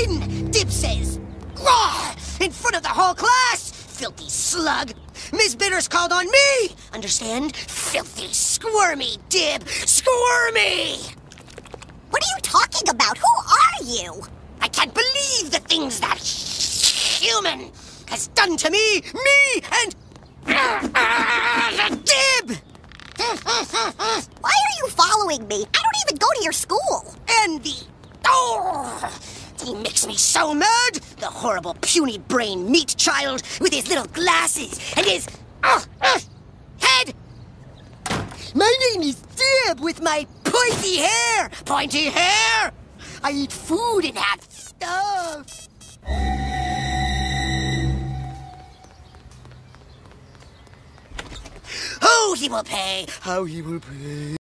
in, Dib says. Grah! In front of the whole class! Filthy slug! Miss Bitters called on me! Understand? Filthy, squirmy Dib! Squirmy! What are you talking about? Who are you? I can't believe the things that human has done to me and Dib! Why are you following me? I don't even go to your school. Envy! Oh! He makes me so mad! The horrible, puny-brain meat child with his little glasses and his head! My name is Dib with my pointy hair! Pointy hair! I eat food and have stuff! Oh, he will pay! How he will pay!